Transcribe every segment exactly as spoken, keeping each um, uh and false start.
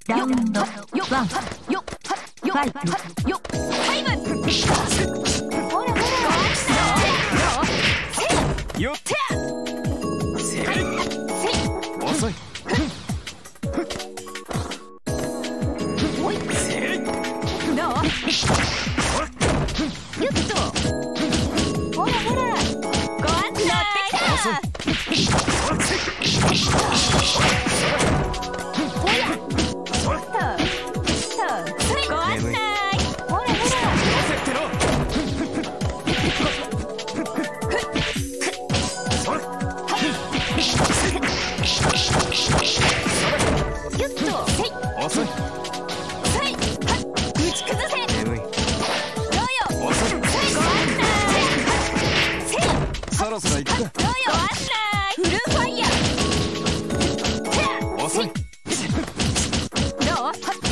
ラウンドワンファイト。 よっ遅いよっとほらほらご案内遅いほらととご案内ほらほらよっと遅い打ち崩せ眠い遅いそろそろ行くかフルファイヤー遅いどう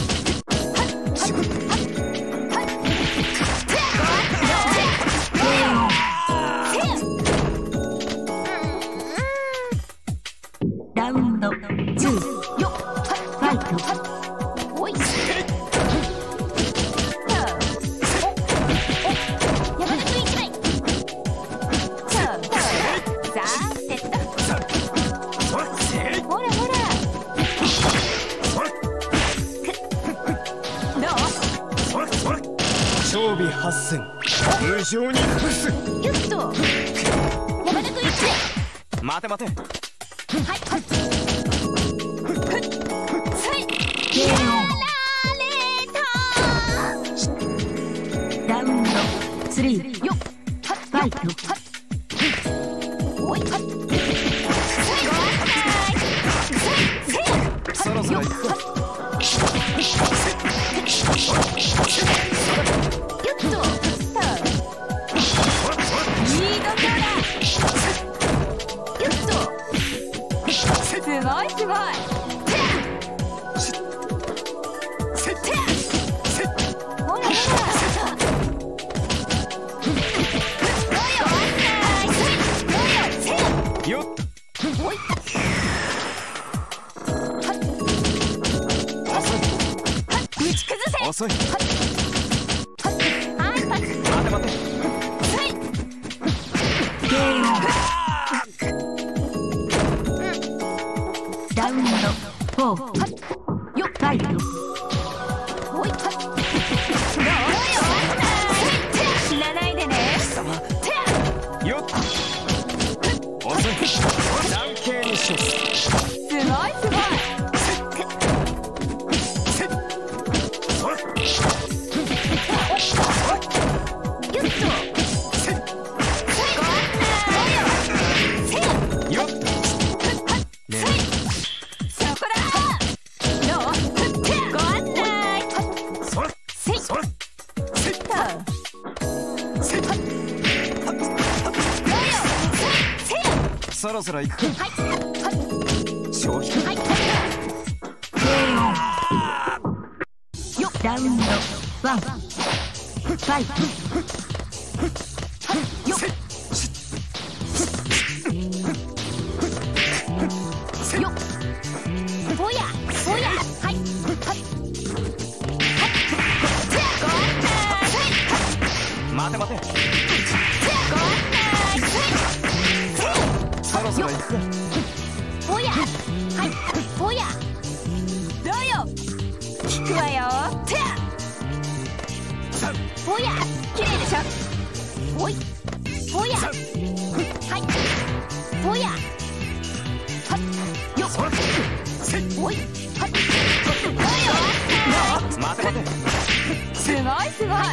ラウンドツーファイト。おい山田君一枚さあてったほらほらどう装備はっせん無情に伏すよっと山田君一枚待て待てはいやられたラウンドスリーよっファイト。おいそろそろ行くかよっとリードキャラよっとすごいすごいほらほらよっおい打ち崩せ遅いはいパス待て待てラウンドフォーよっファイト。おい死なないでねよっ遅い断形にしますすごいすごいよっとよっねそこだどうご案内それせいそれせっとそろそろ行くか消費はいよっラウンドワンファイトよっよっほやほやはいご案内待て待てご案内そろそろ行くかほやはいほやどうよ聞くわよほや綺麗でしょほいほやはいほやよっほい待て待てすごいすごい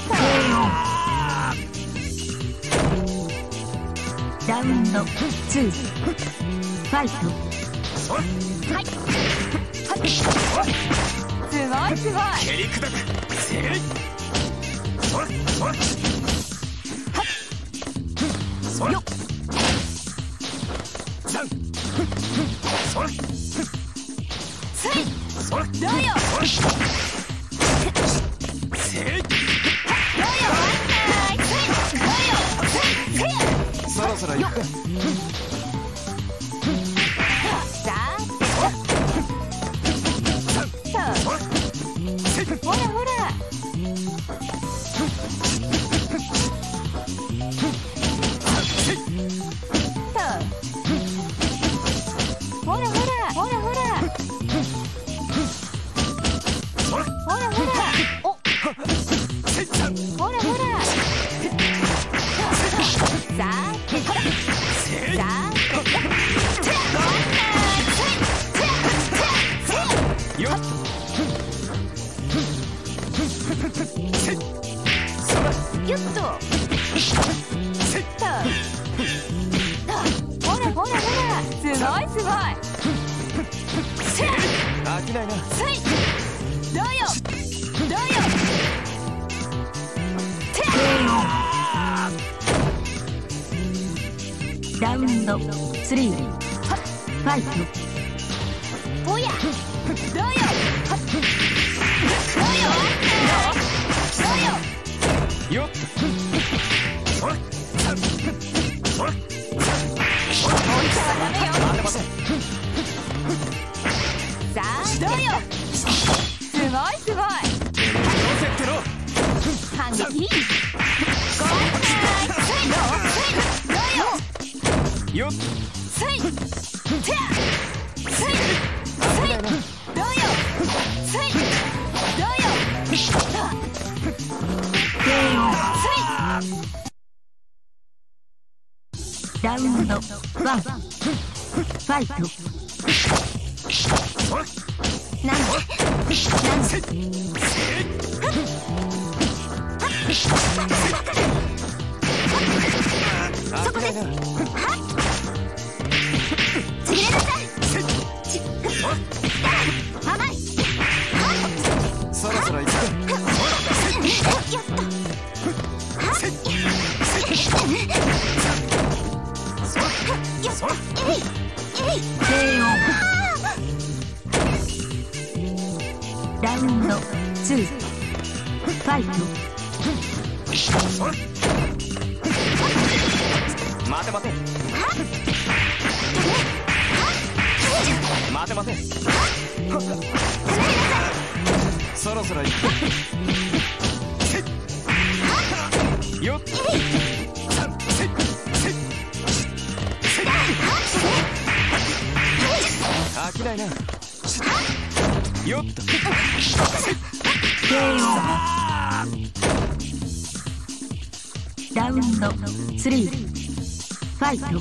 ラウンドツーファイト。はいすごいすごい蹴り砕くせいそれそれそれよっさんそれせいそれどうよせいどうよはいせいどうよそろそろ行くかさあほらほらほらほらほらほらほらほらおほらほらさあさあよっギュッとほらほらほらすごいすごい飽きないな。 せいどうよどうよラウンドスリーファイト。 おやどうよどうよどうよよっダメよ待て待て。 さあどうよすごいすごい寄せてろ。 反撃ゴーどうよよっせいてせい飽きないな。 どうよせいどうよラウンドワンファイト。 なんでなんでそこです。 ちぎれなさい甘いそろそろ行く。 やったよっえいえいラウンドツーファイト。 待て待て。待て待て。そろそろ行く。よっ飽きないな。よっとラウンドスリーファイト。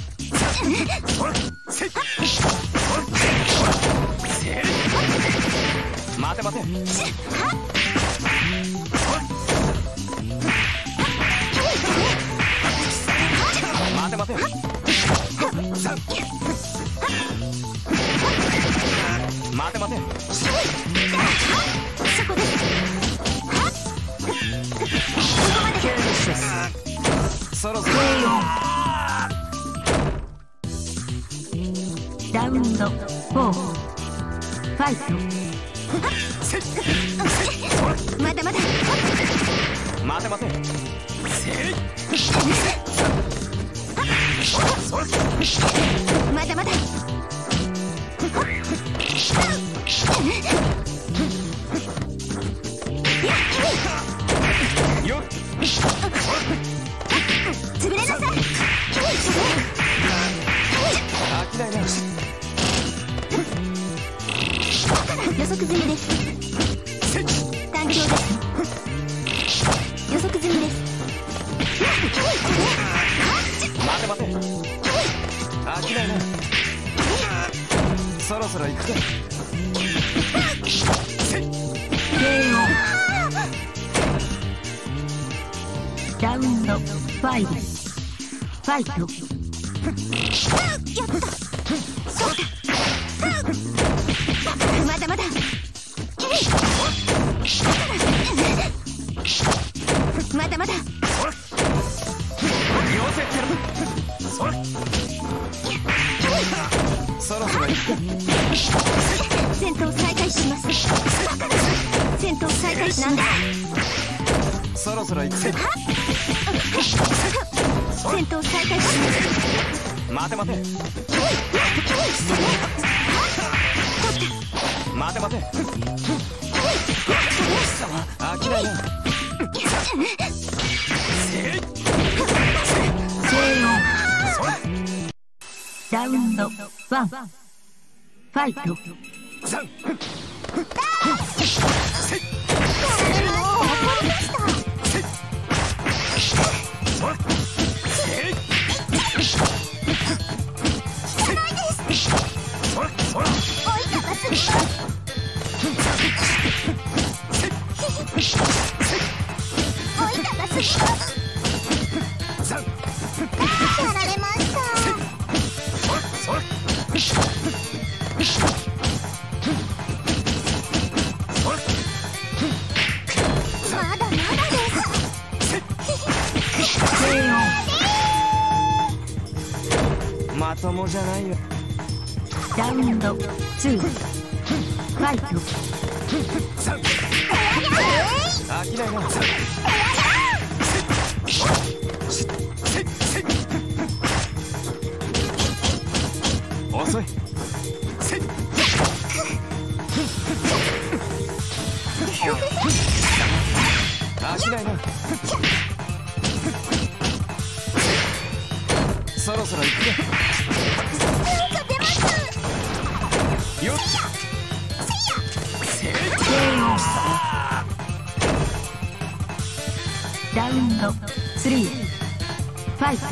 待て待て。待て待て。待て待て。 そこですそろそろラウンドフォーファイト。 まだまだ待て待て。 まだまだよっ潰れなさい飽きないな。 予測済みです誕生です予測済みです待て待て。飽きないな。そろそろ行くか。 ラウンドファイブファイト。 やったそうかまだまだまだまだ寄せてろ。そろそろ行くか。 戦闘再開します戦闘再開しなんだそろそろ行くぜ。 戦闘再開します待て待て。待て待て。 飽きないな。 ラウンドワン、ファイト。 まともじゃないよ。 ラウンドツー、ファイト。 飽きないな。遅い。飽きないな。そろそろ行くぜ。よっ。 ラウンドスリー、ファイト。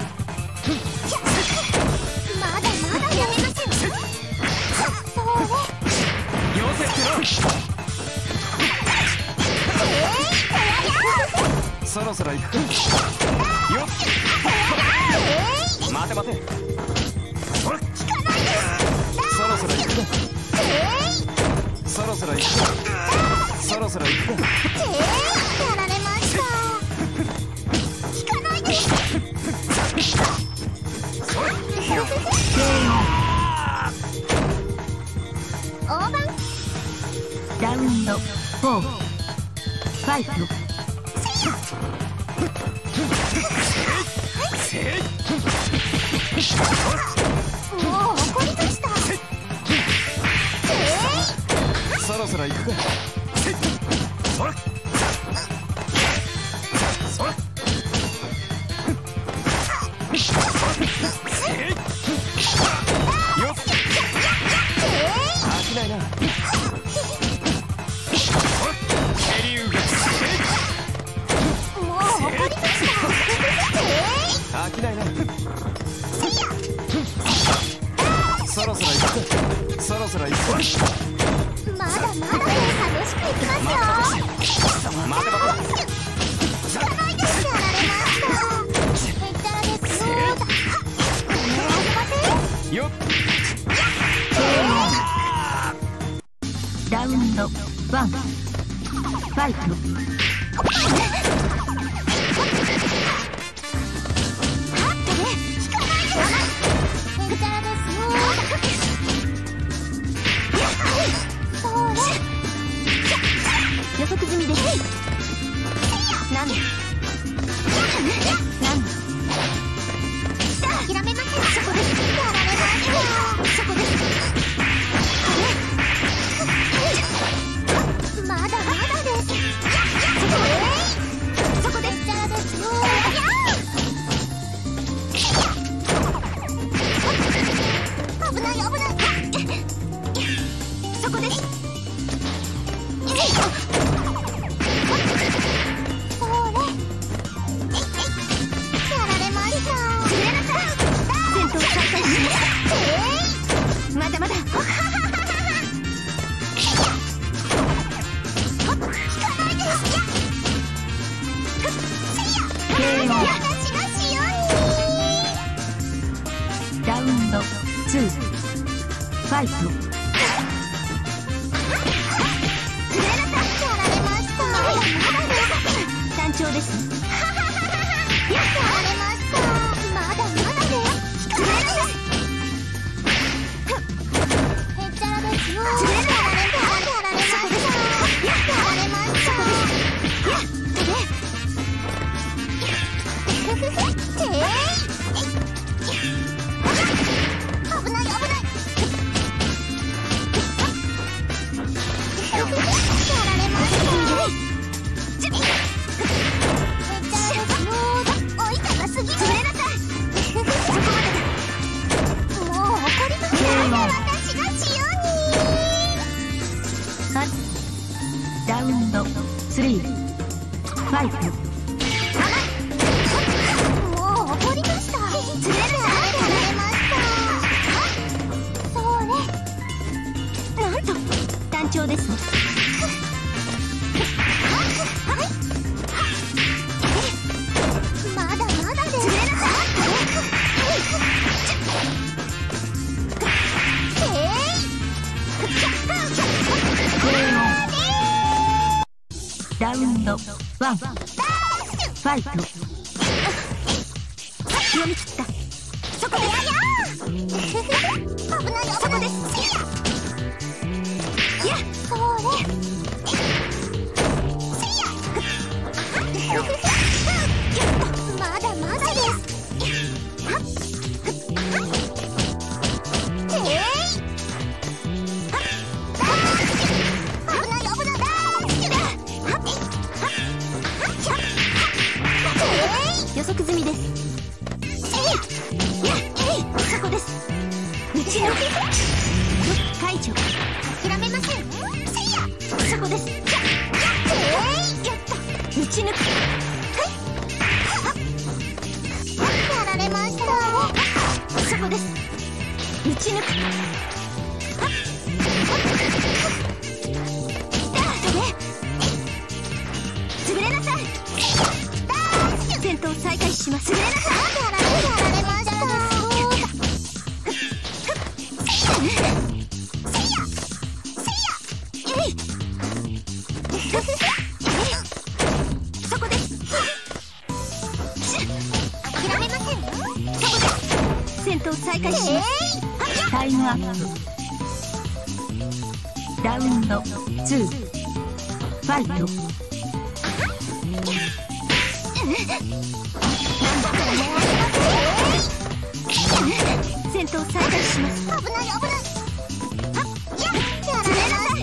まだまだやめません。それ。 よせってろ。そろそろ行くか。よっ。待て待て。そろそろ行くか。そろそろ行くか。そろそろ行くか。 やられました。聞かないで。大盤。 ラウンドフォー、ファイト。 もう怒りました。 そろそろ行くか。よっ。飽きないな。 もう怒りました。 飽きないな。そろそろ行くか。そろそろ行くか。 まだまだで楽しくいきますよ。 待て待て。 聞かないで。やられました。へったらですよ。 よっ。 ラウンドワン、ファイト。予測済みです。なんだなんだ諦めません。そこです。やられました。そこです。まだまだです。そこです。やらですよ。危ない危ない。そこです。まだまだ。 ラウンドツー、ファイト。単調です。 やられました。まだまだです。聞かないで。へっちゃらですよ。やられました。やられました。やってね。てー危ない危ない。やラウンドスリーファイト。 もう怒りました。釣れるさ。やられました。それ。なんと単調ですね。まだまだです。釣れるさ。 ラウンドワンファイト。 読み切った。そこです。危ない。そこです。いや、それ。まだまだです。予測済みです。そこです。打ち抜き解除。諦めません。そこです。打ち抜きやられました。そこです。打ち抜く。潰れなさい。戦闘再開します。潰れなさい。やられました。そこです。諦めません。そこです。戦闘再開します。 タイムアップ。ラウンドツーファイト。戦闘再開します。危ない危ない。やられました。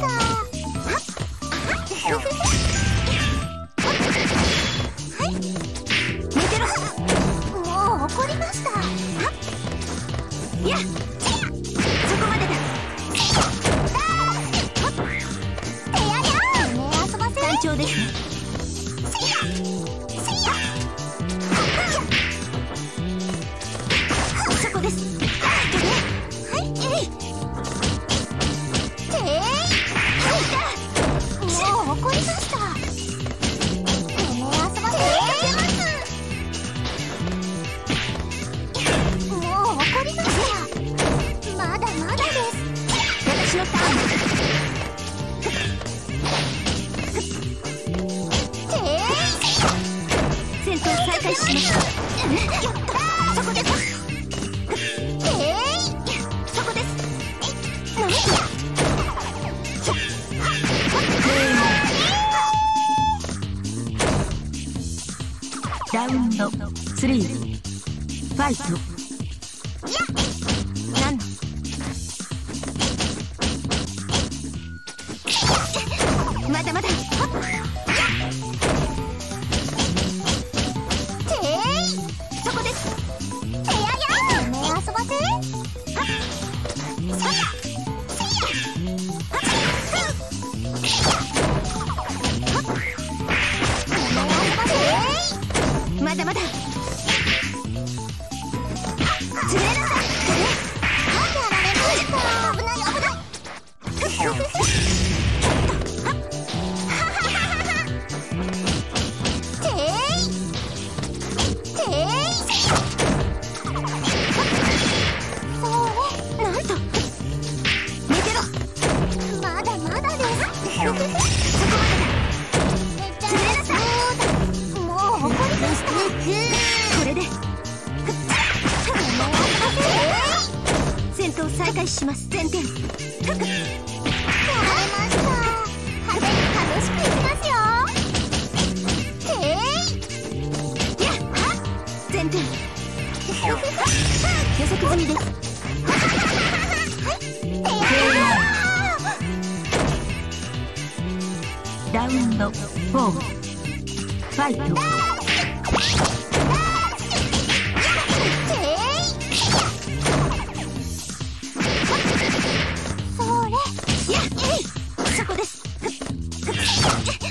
はい寝てろ。もう怒りました。いやそこまでだ。単調ですね。そこです。はい。もう怒りました。もう怒りました。まだまだです。私のターン。戦闘再開します。そこです。そこです。 ラウンドスリーファイト。 なんだ。まだまだ。そこです。てややめ遊ばせ。せやまだまだ。釣れなさい。やられました。危ない危ない。これで戦闘再開します。前転。やられました。派手に激しくいきますよ。へい。やっ前転。予測済みです。 ラウンドフォーファイト。 それ。やっそこです。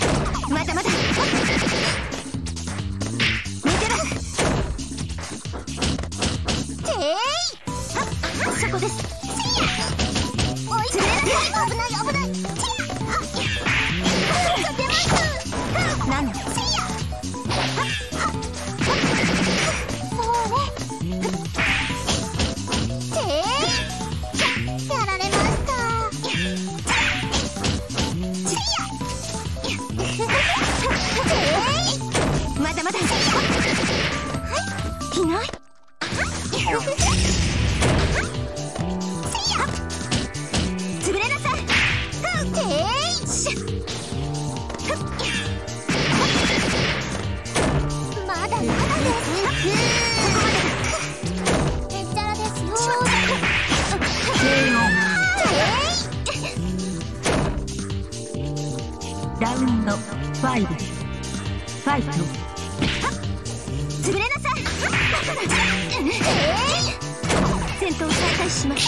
しゃまだまだです。へっちゃらですよ。 ラウンドファイブ、ファイト。 潰れなさい。戦闘再開します。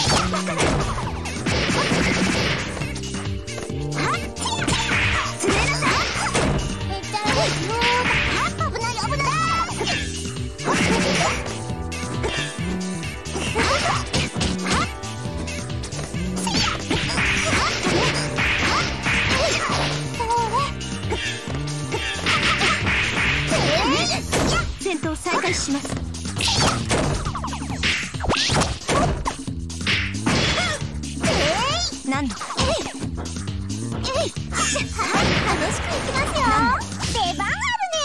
戦闘再開します。何度楽しくいきますよ。出番あるね。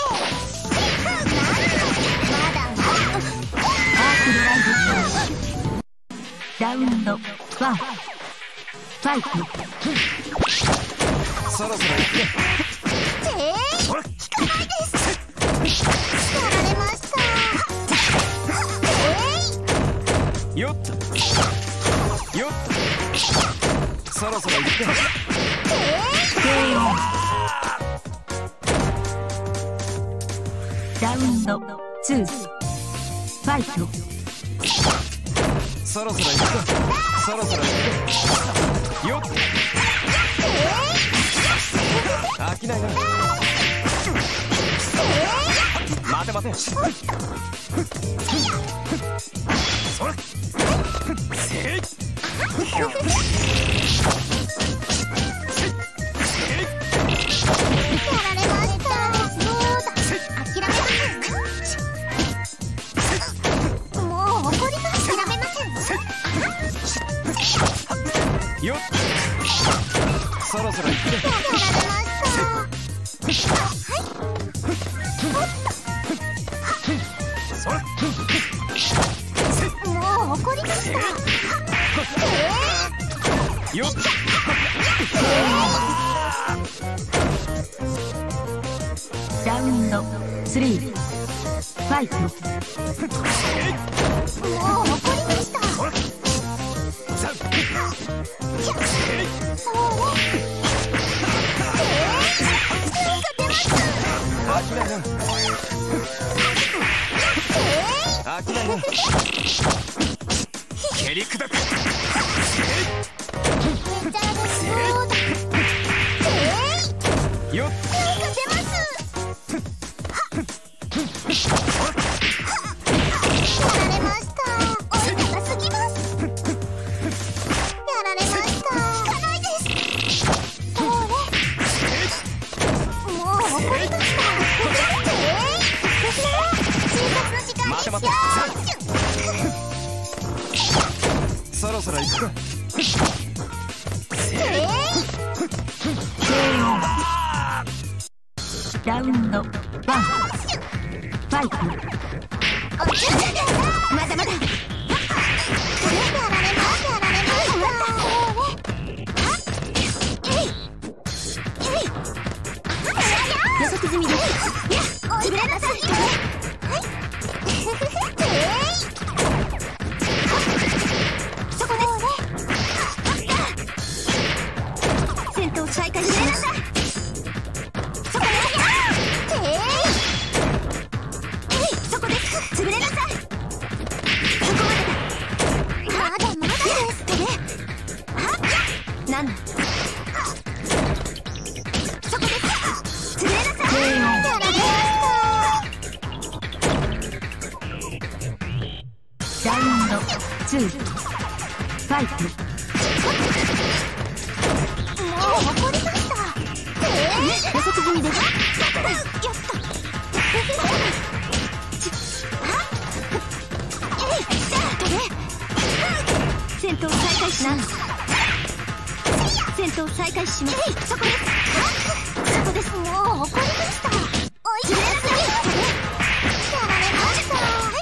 まだまだアークドライブ。ラウンドワン、ファイト。 そろそろ行く。 えー、効かないです。やられました。えよっとよっと。そろそろ行く。 ラウンドツー、ファイト。 そろそろ行く。そろそろ行く。よっと。飽きないな。待て待て。それ。せい。やられました。そうだ。諦めません。もう怒ります。諦めません。 よっ。そろそろ行く。 やられました。はい。もう怒りました。 よっ。 ラウンドスリー、ファイト。 もう怒りました。 飽きないな。飽きないな。蹴り砕く。よっ。そろそろ行くか。 ラウンドワン、ファイト。 まだまだ。やられます。やられました。予測済みです。潰れなさい。そこです。戦闘再開しなさい。そこです。そこです。潰れなさい。そこまでだ。まだまだですってね。なんだ。そこです。潰れなさい。やられました。 ラウンドツー、ファイト。 もう怒りました。予測済みです。やったやった戦闘再開します。戦闘再開します。そこです。そこです。もう怒りました。おいしい。やられました。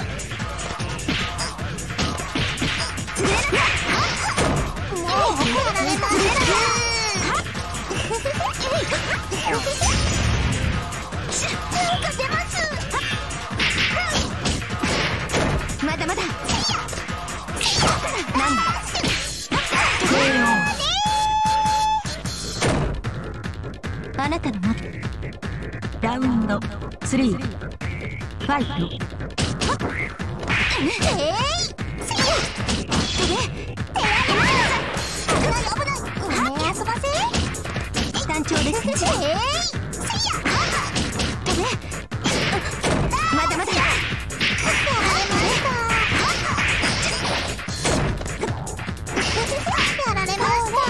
もう怒られました。 出ます。まだまだ。なんだ。あなたのもラウンドスリーファイト。 えい、せいや。飛べ。手上げます。危ない危ない。ごめん遊ばせ。 単調ですね。 えい、せいや。飛べ。まだまだ。やられました。やられま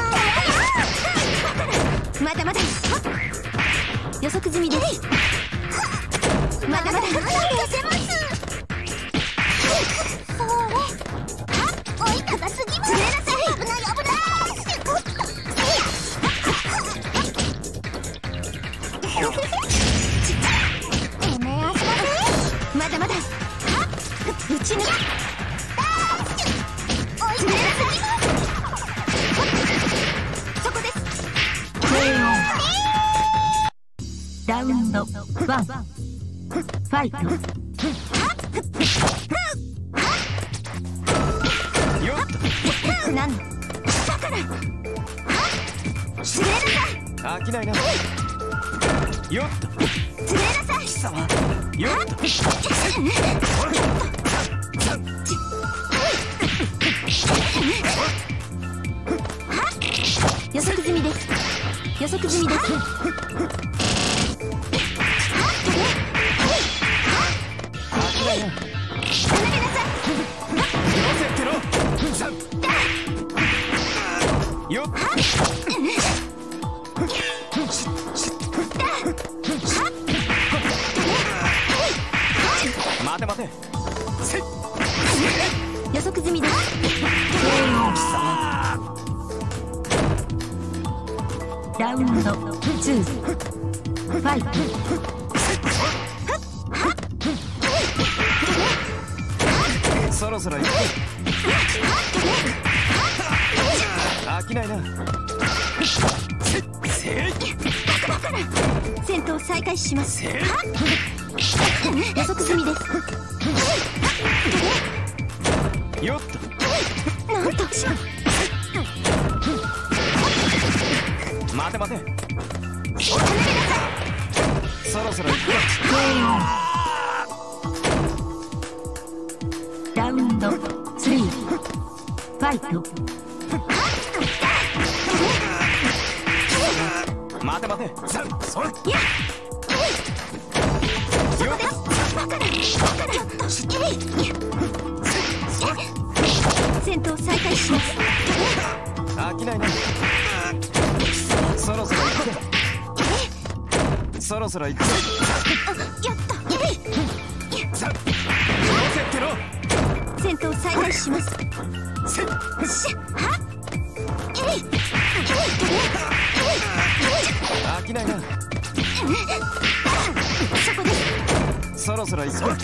した。 まだまだ。予測済みです。 まだまだ。出せます。それ。追い高すぎます。危ない危ない。おっと。ごめん遊ばせ。 まだまだ。打ち抜く。 追い高すぎます。 そこです。 ラウンドワンファイト。 よっなんだ。 つれなさい。 飽きないな。よっつれなさい。 貴様よっ予測済みです。予測済みです。 よっ待て待て。 予測済みです。 ラウンドツーファイト。 そろそろ行く。飽きないな。 戦闘再開します。予測済みです。 よっなんと。 待て待て。そろそろ行く。 ラウンドスリーファイト。 待て待て。それ。 戦闘再開します。 飽きないな。そろそろ行く。そろそろ行く。 やった。 戦闘再開します。 飽きないな。 そこです。 そろそろ行く。 そこです。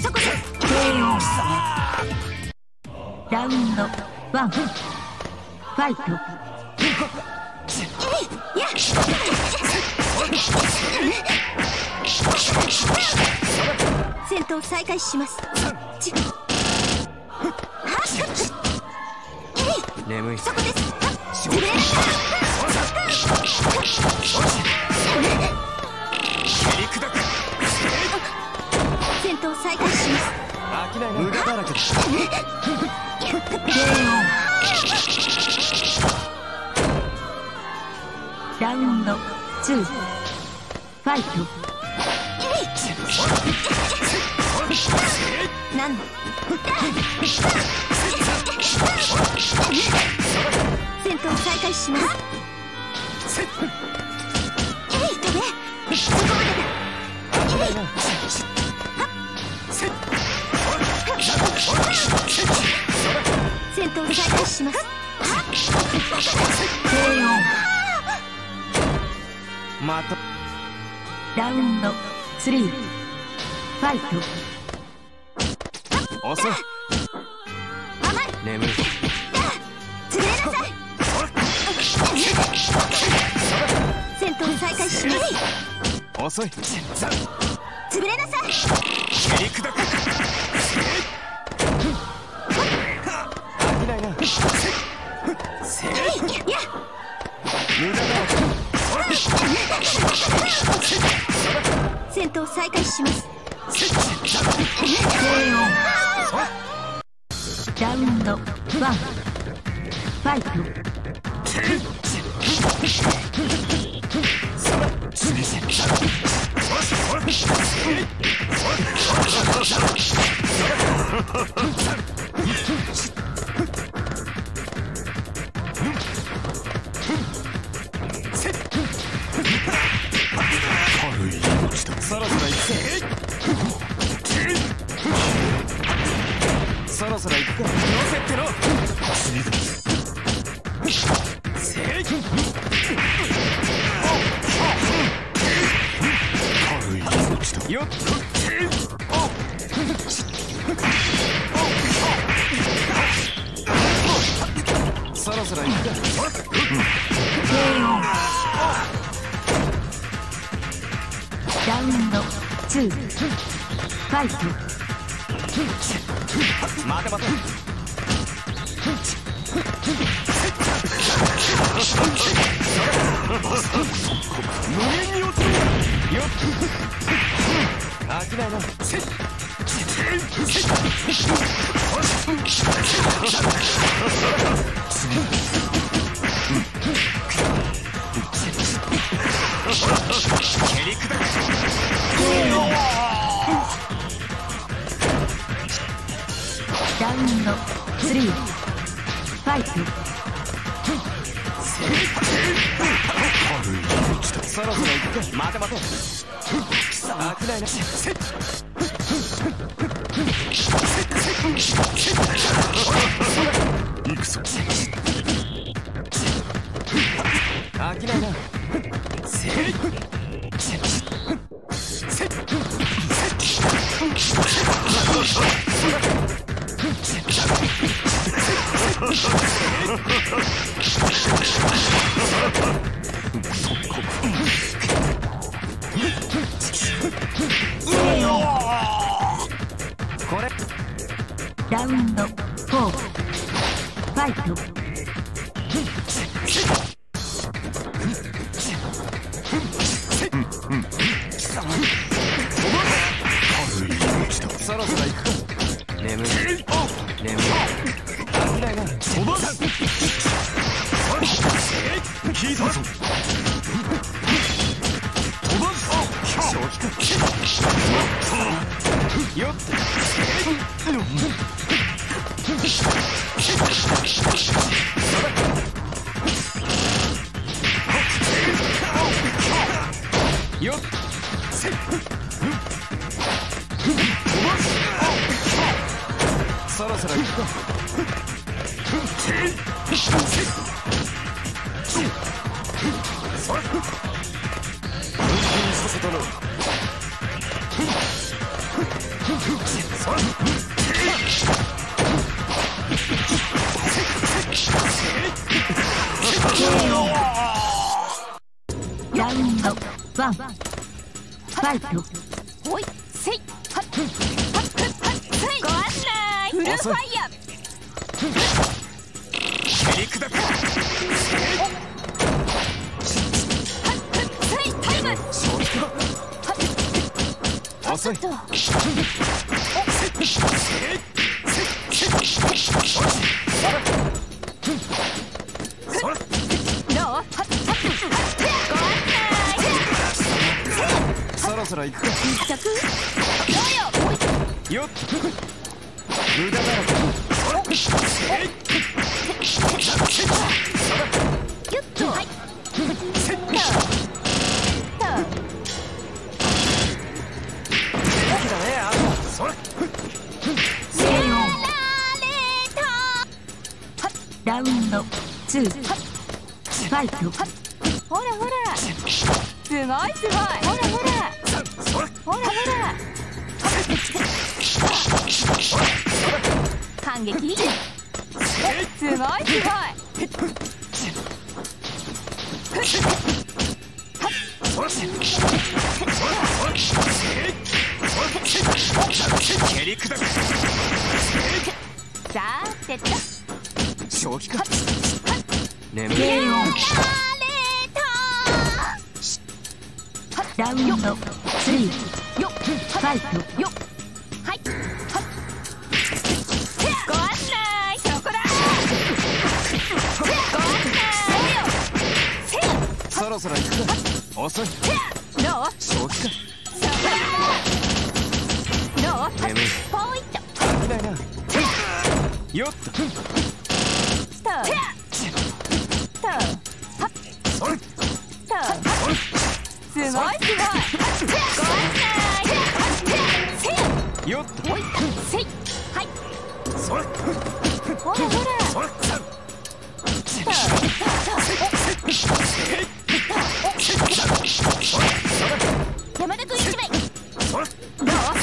ラウンドワンファイト。 戦闘再開します。 眠い。 そこです。戦闘再開します。 飽きないな。無駄だらけだ。 ラウンドツーファイト。 なんだ。戦闘再開します。そこまでだ。戦闘再開します。 また。 ラウンドスリーファイト。 遅い。眠い。 つれなさい。戦戦闘再開します。 遅い。 潰れなさい。 蹴り砕く。飽きないな。 いや無駄だ。 戦闘再開します。 ラウンドワンファイト。 そろそろ行くぜ。そろそろ行くか。乗せってろ。よっ。そろそろ行くか。 ラウンドツーファイト。 待て待て。無限に落ちる。よっ。飽きないな。蹴り砕く。 ラウンドスリーファイト。 そろそろ行くか。待て待て。飽きないな。行くぞ。飽きないな。これラウンドフォーファイト。 そろそろ行くか。眠い眠い。飽きないな。飛ばす。聞いたぞ。飛ばす。正気か。よっ。よっ。そろそろ行くか。させたな。 ラウンドワンファイト。 ほいせいはっはっはっせいご案内フルファイヤー。 蹴り砕く。遅い。そろそろ行くか。よっ。無駄だらけ。 よっと。はい。 ラウンドツーファイト。 ほらほら。すごいすごい。ほらほら。ほらほら。反撃。すごいすごい。 蹴り砕く。 さーてと正気か。眠り。 ケーオー。ラウンドスリーよっファイト。 よっはいご案内そこだご案内よそろそろ行くか。遅い。 どう正気か。 そこだどう眠い。 ポイント飽きないな。よっと。 ストーストーそれ。 ストーすごいすごいご案内よっと。 おいせいはいそれ。 ほらほらそれ。 ストーストー山田君一枚それ。 どうご案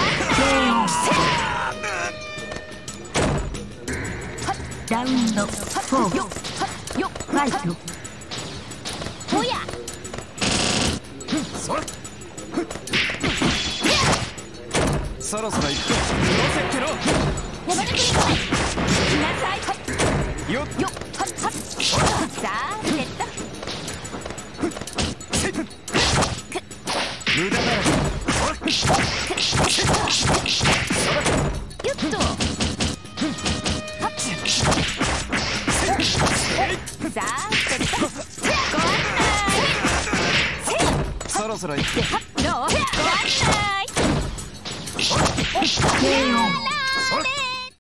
ラウンドフォーよっよっファイト。 ほやそれ。そろそろ行くか。乗せてろ。 山田君一枚来なさいよっよっはっはっさあセット無駄だ。 よっとはっさあセットご案内そろそろ行くか。 どうご案内ケーオー。